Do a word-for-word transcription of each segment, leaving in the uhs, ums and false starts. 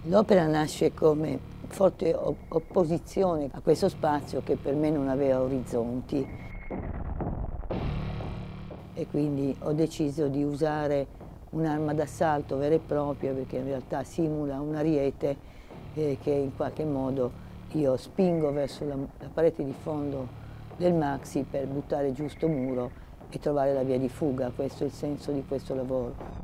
L'opera nasce come forte opposizione a questo spazio che per me non aveva orizzonti e quindi ho deciso di usare un'arma d'assalto vera e propria, perché in realtà simula un ariete eh, che in qualche modo io spingo verso la, la parete di fondo del maxi per buttare giù sto muro e trovare la via di fuga. Questo è il senso di questo lavoro.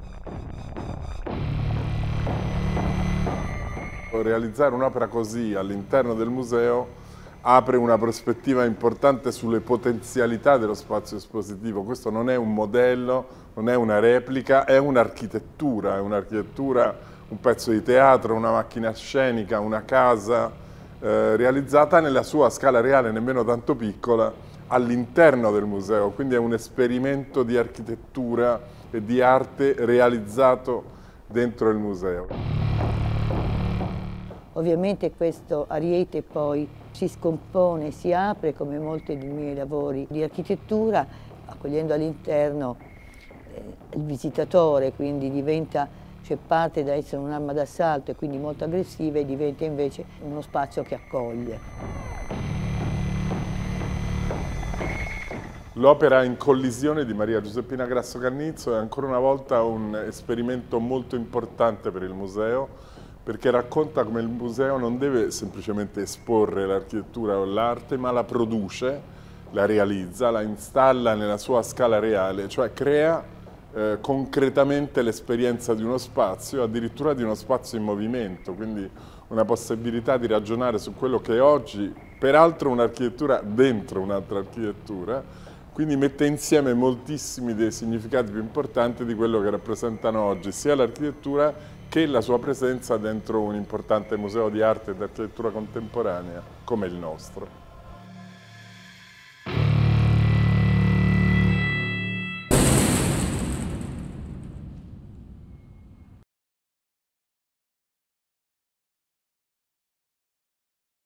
Realizzare un'opera così all'interno del museo apre una prospettiva importante sulle potenzialità dello spazio espositivo. Questo non è un modello, non è una replica, è un'architettura, è un'architettura, un pezzo di teatro, una macchina scenica, una casa eh, realizzata nella sua scala reale, nemmeno tanto piccola, all'interno del museo. Quindi è un esperimento di architettura e di arte realizzato dentro il museo. Ovviamente questo ariete poi si scompone, si apre come molti dei miei lavori di architettura, accogliendo all'interno eh, il visitatore, quindi diventa, cioè parte da essere un'arma d'assalto e quindi molto aggressiva e diventa invece uno spazio che accoglie. L'opera In collisione di Maria Giuseppina Grasso Cannizzo è ancora una volta un esperimento molto importante per il museo, perché racconta come il museo non deve semplicemente esporre l'architettura o l'arte, ma la produce, la realizza, la installa nella sua scala reale, cioè crea eh, concretamente l'esperienza di uno spazio, addirittura di uno spazio in movimento, quindi una possibilità di ragionare su quello che è oggi, peraltro un'architettura dentro un'altra architettura, quindi mette insieme moltissimi dei significati più importanti di quello che rappresentano oggi sia l'architettura che la sua presenza dentro un importante museo di arte ed architettura contemporanea come il nostro.